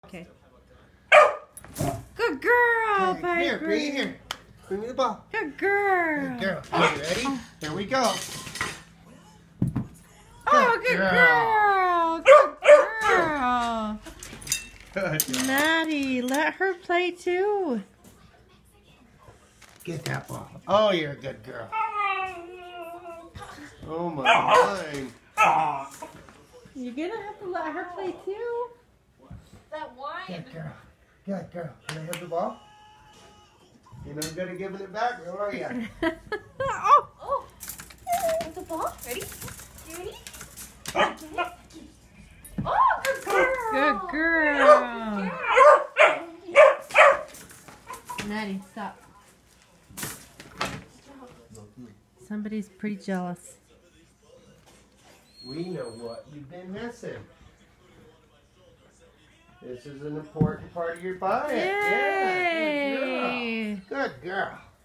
Okay. Good girl, Come here, Piper. Bree, here. Bring me the ball. Good girl. Good girl. Are you ready? Here we go. Oh, good girl. Good girl. Good girl. Maddie, let her play too. Get that ball. Oh, you're a good girl. Oh my God. You're gonna have to let her play too. That wine. Good girl. Good girl. Can I have the ball? You're not good at giving it back, or are you? Oh. Oh. Want the ball? Ready? You ready? Oh, good girl. Good girl. Maddie, stop. Somebody's pretty jealous. We know what you've been missing. This is an important part of your diet. Yay. Yeah, good girl. Good girl.